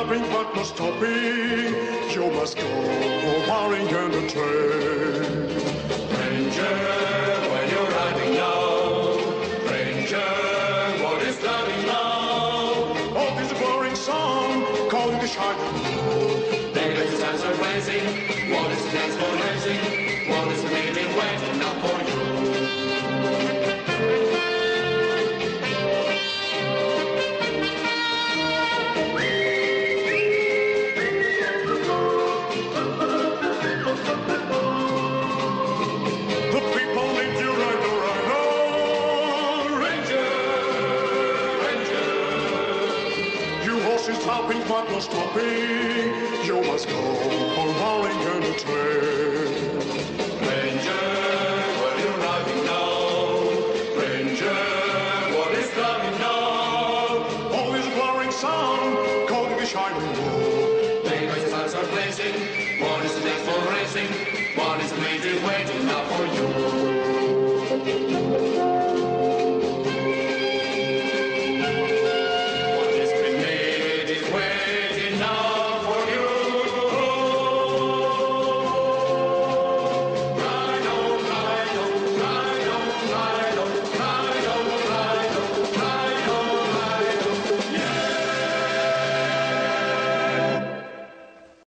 stopping but no stopping. You must go worrying on the train. Ranger, where you riding now? Ranger, what is starting now? Oh, this boring song calling the shining moon. David's hands are blazing. What is next for racing? What is really waiting up for you? The people need you right around. Oh, Ranger, Ranger. you horses stopping but no stopping. You must go worrying on the train.